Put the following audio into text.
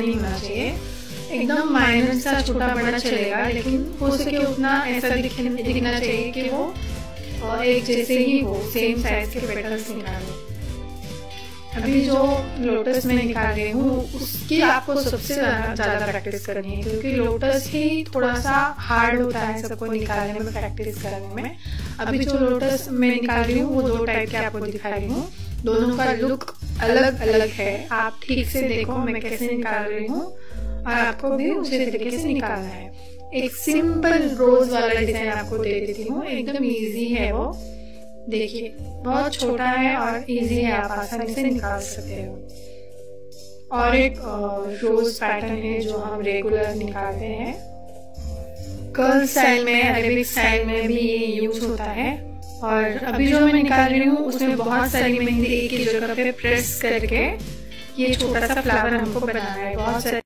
नहीं होना चाहिए, एकदम माइनर सा छोटा बड़ा चलेगा, लेकिन हो सके उतना ऐसा दिखना चाहिए कि वो एक जैसे ही हो, सेम साइज के पेटल्स निकालो। अभी जो लोटस में निकाल रही हूँ उसकी आपको सबसे ज़्यादा प्रैक्टिस करनी है, क्योंकि लोटस ही थोड़ा सा हार्ड होता है सबको निकालने में, प्रैक्टिस करने में। अभी जो लोटस मैं निकाल रही हूँ वो 2 टाइप के आपको दिखा रही हूँ, दोनों का लुक अलग अलग है। आप ठीक से देखो मैं कैसे निकाल रही हूँ और आपको भी उसी तरीके से निकालना है। एक सिंपल रोज वाला डिजाइन आपको दे देती हूँ, एकदम इजी है वो, देखिए बहुत छोटा है और इजी है, आप आसानी से निकाल सकते हो। और एक रोज पैटर्न है जो हम रेगुलर निकालते हैं, कर्ल स्टाइल में, अरेबिक स्टाइल में भी ये यूज होता है। और अभी जो मैं निकाल रही हूँ उसमें बहुत सारी मेहंदी एक ही जगह पे प्रेस करके ये छोटा सा फ्लावर हमको बनाना है। बहुत सारे